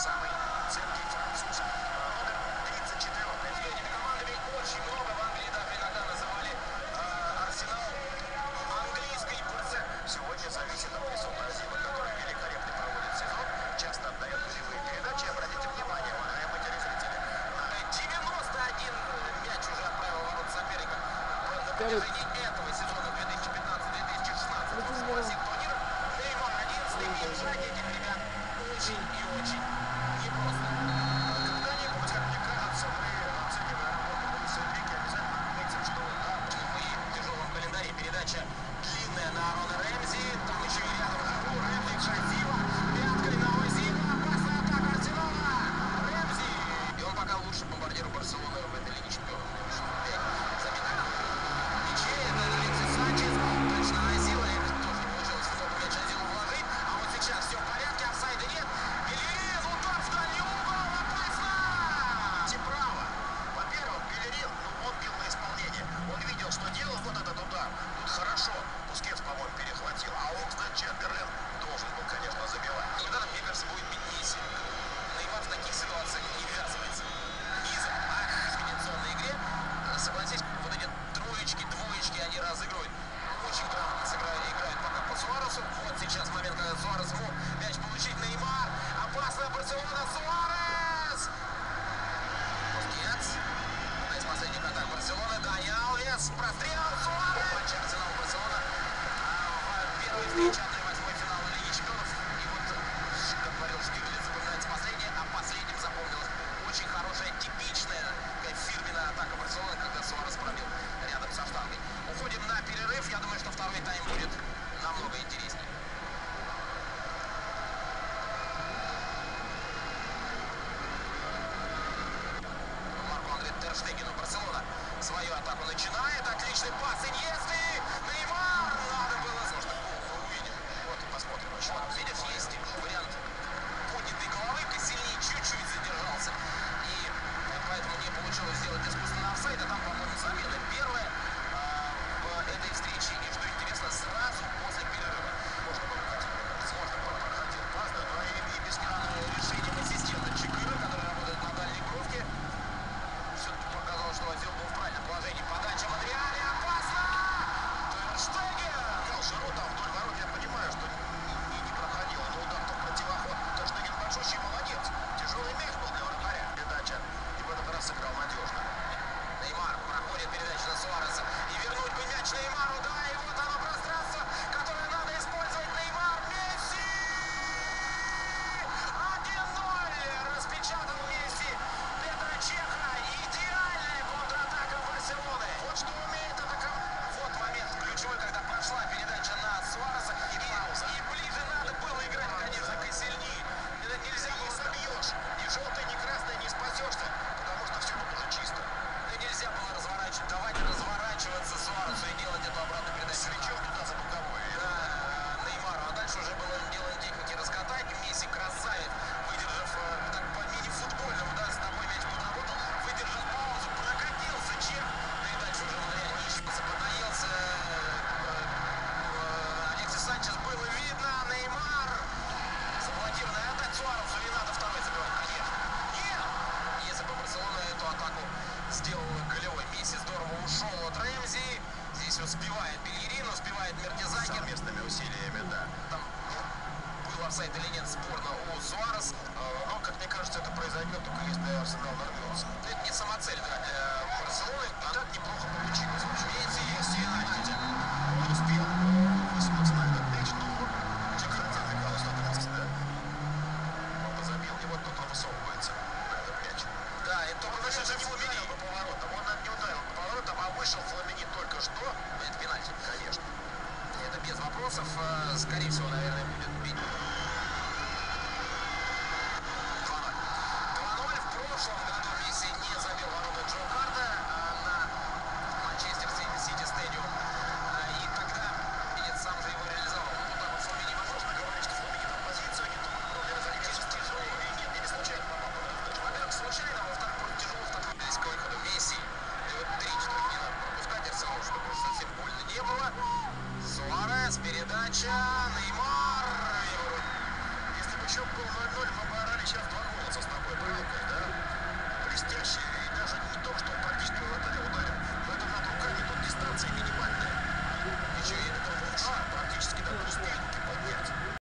самый цепкий француз. Номер 34. Между этими командами очень много. В Англии даже иногда называли Арсенал английской ПСЖ. Сегодня зависит от присутствия Азима, который великолепно проводит сезон, часто отдает нулевые передачи. Обратите внимание, уважаемые телезрители. 91 мяч уже отправил в ворот соперника на протяжении этого сезона 2015-2016. Согласен турнир. Неймар 11-й. И жать этих ребят очень и очень непросто. Когда-нибудь, как мне кажется, мы оценим работу Луиса Энрике, обязательно отметим, что В тяжелом календаре передача длинная на Арона Рэмзи. Там еще и рядом Жиру. Рэмзи красиво. Пяткой на Озила. Опасная атака Арсенала. Рэмзи. И он пока лучший бомбардир Барселоны в этой Лиге Чемпионов. Забитых мячей. Это Алексис Санчес. Точно Озила. Их тоже не получилось в мяч Озилу вложить. А вот сейчас все в порядке. Офсайда нет. Белерин. Удар в дальний угол. Опасно. право. Во-первых, Белерин, он бил на исполнение. Он видел, что делал вот этот удар. Тут хорошо. Бускетс, по-моему, перехватил. А Окснед-Чемберлен должен был, конечно, забивать. Когда Пиперс будет бить Месси? Неймар в таких ситуациях не ввязывается. Низом. В комбинационной игре, согласись, вот эти троечки, двоечки, они разыгрывают. Очень грамотно играют пока по Суаресу. Вот сейчас момент, когда Суарес мог мяч получить. Неймар. Опасная Барселона. Суарес. Бускетс. Одна из последних атак Барселоны. Дани Алвес. Прострел. Суарес. Матч Арсенал-Барселона. В первой встрече 1/8 финала Лиги Чемпионов. И вот, как говорил Штирлиц, запоминается последнее, а последним запомнилась очень хорошая, типичная, такая фирменная атака Барселоны, когда Суарес пробил рядом со штангой. Уходим на перерыв. Я думаю, что второй тайм будет намного интереснее. Марко Андре Тер Штегену. Барселона свою атаку начинает. Отличный пас Иньесты. Неймар. Надо было. Можно гол мы увидим. Вот, посмотрим еще раз. Видишь, есть вариант поднятой головы. Косельни чуть-чуть задержался. И поэтому не получилось сделать искусственный офсайд. А там, по-моему, замена первая в этой встрече. И что интересно, сразу после перерыва. Сложно было проходил пас, да, но и без Решением ассистента Чикыра, который работает на дальней бровке, все-таки показалось, что Озил был в правильном положении. Подача Монреаля. Опасно! Тер Штеген. Жиру там вдоль ворот, я понимаю, что не проходил, но удар в противоход. Тер Штеген большущий молодец. Тяжелый мяч был для вратаря. Передача. И в этот раз сыграл надежно. Неймар проходит передачу на Суареса. И вернуть бы мяч Неймару. Да, и вот оно пространство, которое надо использовать. Неймар. Месси! 1-0. Распечатал Месси Петра Чеха. Идеальная контратака Барселоны. Вот что умеет атаковать. Вот момент ключевой, когда прошла передача на Суареса. И ближе надо было играть, конечно, Косельни. Это нельзя Не было собьешь. Ни желтый, ни красный не спасешься, потому что все тут уже чисто. Нельзя было разворачивать. Давайте разворачиваться Суаресу и делать эту обратную передачу. Свечом туда за боковой. Да, Неймару. А дальше уже было дело техники раскатать. Месси красавец, выдержав так по мини-футбольному, да, с тобой мяч подработал, выдержал паузу, прокатился Чех. Да и дальше уже Монреаль не ищется, поднаелся. Алексис Санчес было видно. Неймар. Заблокированная атака Суаресу. И надо второй забивать, конечно. Нет! Если бы Барселона эту атаку сделала голевой, Месси здорово ушел от Рэмзи. Здесь успевает Белерин, успевает Меркезакер. Совместными усилиями, да. Там был офсайд или нет, спорно у Суарес. Но, как мне кажется, это произойдет только если Арсенал нарвется. Но это не самоцель, да, для Барселоны. И так неплохо получилось. Разумеется, Если Надя, он успел высунуться на этот мяч, но Чикаго забегал 130, да? Он позабил, и вот тут он высовывается на этот мяч. да, это только Он вышел даже же не Фламини. ударил по поворотам, он не ударил по поворотам, а вышел Фламини только что. Это пенальти. Конечно. Это без вопросов. Скорее всего, наверное, будет бить. 2-0. 2-0. В прошлом году Месси не забил ворота Джо Карта на Манчестер Сити стадиум. И тогда Бенет сам же его реализовал. Ну, вот так вот Фламини Можно говорить, что Фламини там позицию не ту, через тяжело. И нет, не случайно попал под раздачу. во-первых, случайно, а во-вторых, против тяжелых так близко к выходу Месси. И вот 3-4 не надо пропускать Арсеналу, чтобы совсем больно не было. Суарес, передача, Неймар. Если бы счет был 0-0, мы бы орали сейчас 2 года. правкой, да? Блестящий. И даже не то, что он практически в вратаря ударил. Но это над руками, тут дистанция минимальная. Еще и это лучше, практически до плюс 5.